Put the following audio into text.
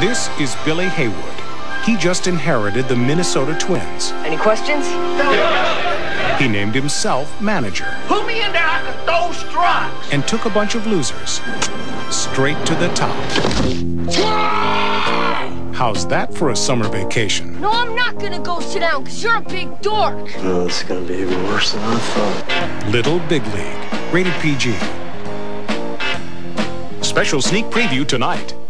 This is Billy Haywood. He just inherited the Minnesota Twins. Any questions? He named himself manager. Put me in there, I can throw strikes. And took a bunch of losers straight to the top. How's that for a summer vacation? No, I'm not gonna go sit down, because you're a big dork. No, it's gonna be even worse than I thought. Little Big League. Rated PG. Special sneak preview tonight.